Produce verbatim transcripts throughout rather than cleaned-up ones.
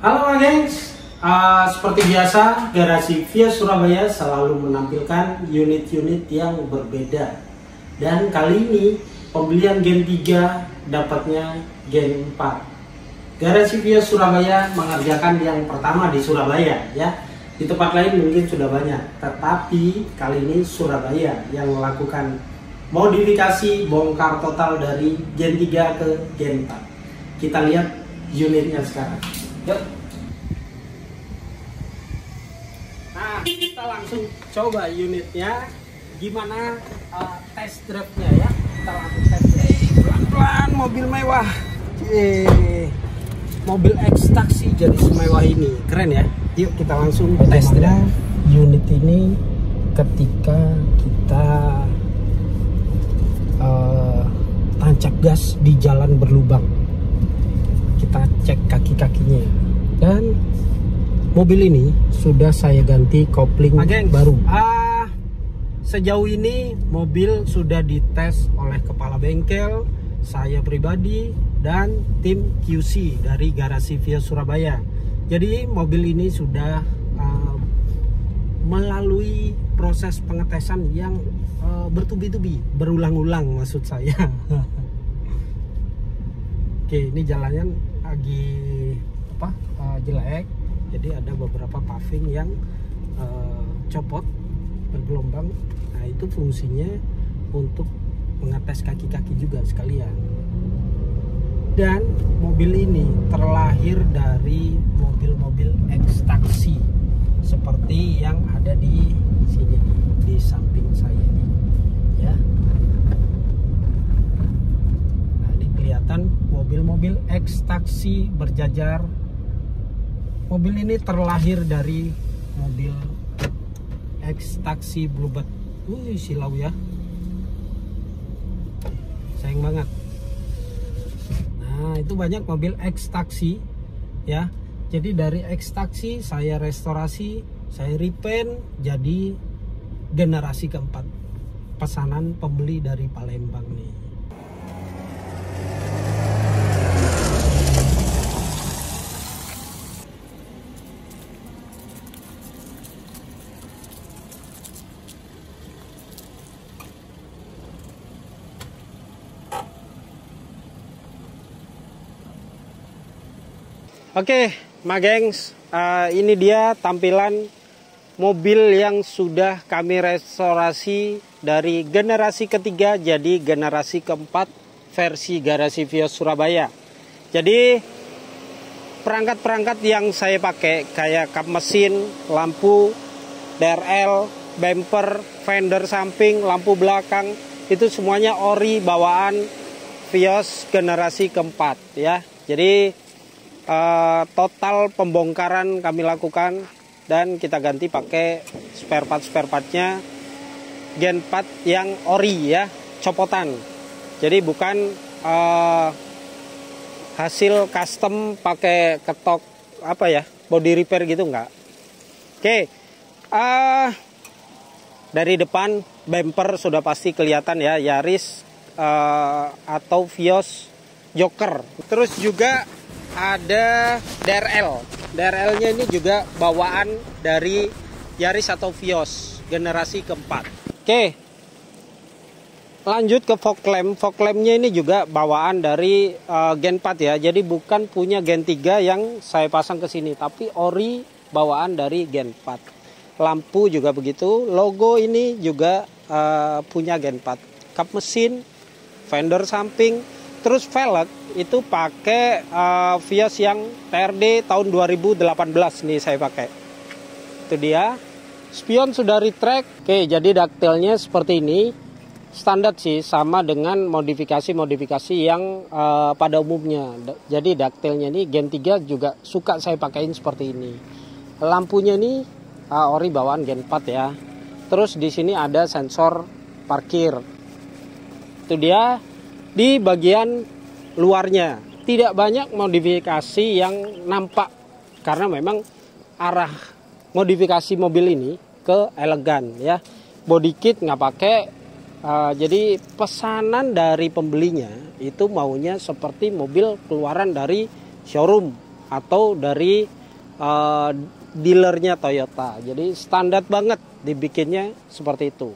Halo gengs, uh, seperti biasa Garasi Vios Surabaya selalu menampilkan unit-unit yang berbeda. Dan kali ini pembelian Gen tiga dapatnya Gen empat. Garasi Vios Surabaya mengerjakan yang pertama di Surabaya ya. Di tempat lain mungkin sudah banyak, tetapi kali ini Surabaya yang melakukan modifikasi bongkar total dari Gen tiga ke Gen empat. Kita lihat unitnya sekarang. Yuk. Nah, kita langsung coba unitnya. Gimana uh, test drive-nya ya? Kita langsung test drive. Pelan-pelan mobil mewah. Eh, mobil ekstaksi jadi semewah ini. Keren ya? Yuk kita langsung test drive unit ini ketika kita uh, tancap gas di jalan berlubang. Kita cek kaki-kakinya dan mobil ini sudah saya ganti kopling Ageng. baru. Ah, sejauh ini mobil sudah dites oleh kepala bengkel, saya pribadi dan tim Q C dari Garasi Vios Surabaya. Jadi mobil ini sudah uh, melalui proses pengetesan yang uh, bertubi-tubi, berulang-ulang maksud saya. Oke, ini jalannya lagi apa uh, jelek, jadi ada beberapa paving yang uh, copot bergelombang. Nah itu fungsinya untuk mengetes kaki-kaki juga sekalian. Dan mobil ini terlahir dari mobil-mobil ekstaksi seperti yang ada di sini, di samping saya ini ya. Kelihatan mobil-mobil ekstaksi berjajar. Mobil ini terlahir dari mobil ekstaksi Bluebird. Wih, silau ya, sayang banget. Nah itu banyak mobil ekstaksi ya. Jadi dari ekstaksi saya restorasi, saya repaint jadi generasi keempat. Pesanan pembeli dari Palembang nih. Oke, Magengs, uh, ini dia tampilan mobil yang sudah kami restorasi dari generasi ketiga jadi generasi keempat versi Garasi Vios Surabaya. Jadi perangkat-perangkat yang saya pakai kayak kap mesin, lampu, D R L, bumper, fender samping, lampu belakang itu semuanya ori bawaan Vios generasi keempat ya. Jadi Uh, total pembongkaran kami lakukan dan kita ganti pakai spare part spare partnya Gen empat yang ori ya, copotan. Jadi bukan uh, hasil custom pakai ketok apa ya, body repair gitu enggak. Oke, okay. uh, dari depan bumper sudah pasti kelihatan ya, Yaris uh, atau Vios Joker. Terus juga ada D R L. D R L-nya ini juga bawaan dari Yaris atau Vios generasi keempat. Oke. Lanjut ke fog lamp. Fog lamp-nya ini juga bawaan dari uh, Gen empat ya. Jadi bukan punya Gen tiga yang saya pasang ke sini, tapi ori bawaan dari Gen empat. Lampu juga begitu. Logo ini juga uh, punya Gen empat. Kap mesin, fender samping, terus velg itu pakai uh, Vios yang T R D tahun dua ribu delapan belas nih saya pakai. Itu dia. Spion sudah retract. Oke, jadi daktilnya seperti ini. Standar sih, sama dengan modifikasi-modifikasi yang uh, pada umumnya. Jadi daktilnya ini Gen tiga juga suka saya pakaiin seperti ini. Lampunya ini uh, ori bawaan Gen empat ya. Terus di sini ada sensor parkir. Itu dia. Di bagian luarnya tidak banyak modifikasi yang nampak karena memang arah modifikasi mobil ini ke elegan ya. Body kit nggak pakai, uh, jadi pesanan dari pembelinya itu maunya seperti mobil keluaran dari showroom atau dari uh, dealernya Toyota. Jadi standar banget dibikinnya seperti itu.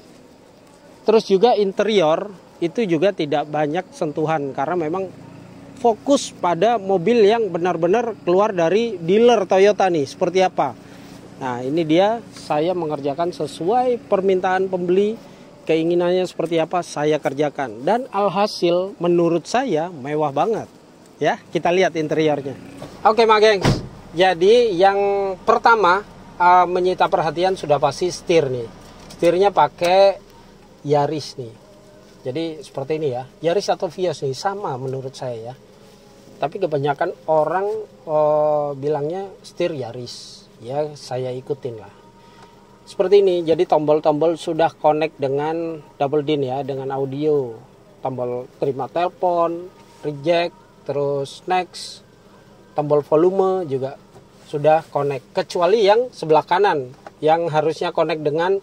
Terus juga interior itu juga tidak banyak sentuhan karena memang fokus pada mobil yang benar-benar keluar dari dealer Toyota nih, seperti apa. Nah, ini dia saya mengerjakan sesuai permintaan pembeli, keinginannya seperti apa saya kerjakan. Dan alhasil menurut saya mewah banget. Ya, kita lihat interiornya. Oke, Ma gengs. Jadi yang pertama uh, menyita perhatian sudah pasti setir nih. Setirnya pakai Yaris nih. Jadi seperti ini ya. Yaris atau Vios nih sama menurut saya ya. Tapi kebanyakan orang uh, bilangnya setir Yaris. Ya, saya ikutin lah. Seperti ini. Jadi tombol-tombol sudah connect dengan double din ya, dengan audio. Tombol terima telepon, reject, terus next. Tombol volume juga sudah connect. Kecuali yang sebelah kanan yang harusnya connect dengan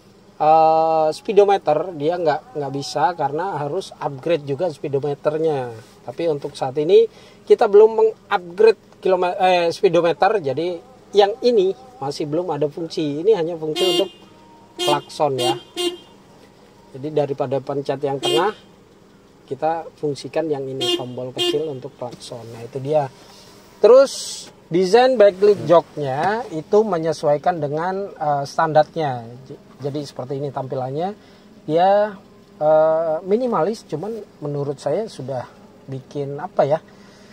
Uh, speedometer, dia nggak nggak bisa karena harus upgrade juga speedometernya. Tapi untuk saat ini kita belum mengupgrade kilometer eh, speedometer, jadi yang ini masih belum ada fungsi. Ini hanya fungsi untuk klakson ya. Jadi daripada pencet yang tengah, kita fungsikan yang ini, tombol kecil untuk klakson. Nah itu dia. Terus desain backlit joknya itu menyesuaikan dengan uh, standarnya. Jadi seperti ini tampilannya. Dia uh, minimalis, cuman menurut saya sudah bikin apa ya?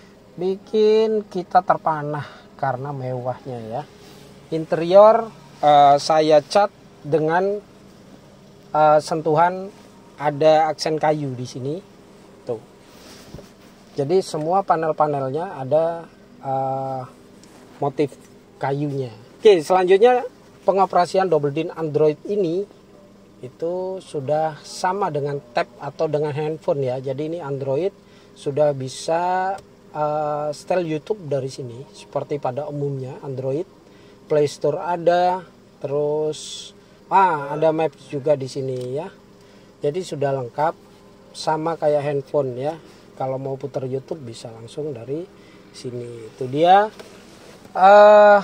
Bikin kita terpanah karena mewahnya ya. Interior uh, saya cat dengan uh, sentuhan ada aksen kayu di sini. Tuh. Jadi semua panel-panelnya ada uh, motif kayunya. Oke, selanjutnya pengoperasian double din Android ini itu sudah sama dengan tab atau dengan handphone ya. Jadi ini Android sudah bisa uh, setel YouTube dari sini seperti pada umumnya Android. Play Store ada, terus ah ada Maps juga di sini ya. Jadi sudah lengkap sama kayak handphone ya. Kalau mau putar YouTube bisa langsung dari sini. Itu dia. Uh,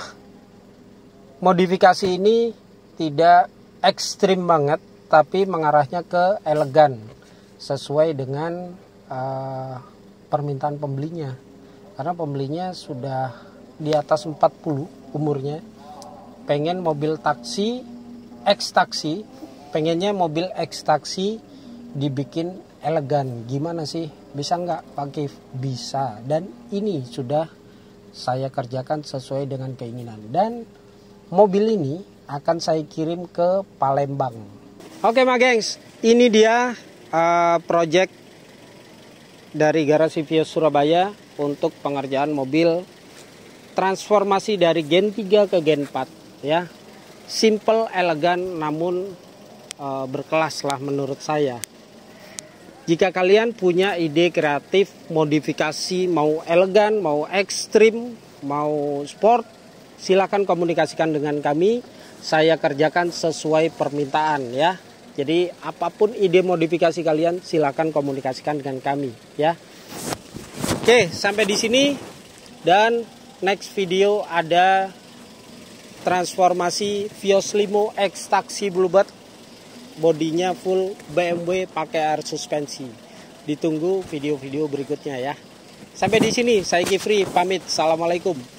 modifikasi ini tidak ekstrim banget, tapi mengarahnya ke elegan sesuai dengan uh, permintaan pembelinya. Karena pembelinya sudah di atas empat puluh umurnya, pengen mobil taksi, X taksi, pengennya mobil X taksi dibikin elegan. Gimana sih? Bisa nggak Pak Kif? Bisa. Dan ini sudah saya kerjakan sesuai dengan keinginan. Dan mobil ini akan saya kirim ke Palembang. Oke Ma gengs, ini dia uh, project dari Garasi Vios Surabaya untuk pengerjaan mobil transformasi dari Gen tiga ke Gen empat ya. Simple, elegan, namun uh, berkelas lah menurut saya. Jika kalian punya ide kreatif modifikasi, mau elegan, mau ekstrim, mau sport, silakan komunikasikan dengan kami. Saya kerjakan sesuai permintaan ya. Jadi apapun ide modifikasi kalian, silakan komunikasikan dengan kami ya. Oke, sampai di sini, dan next video ada transformasi Vios Limo X Taxi Bluebird. Bodinya full B M W pakai air suspensi. Ditunggu video-video berikutnya ya. Sampai di sini saya Kifri pamit. Assalamualaikum.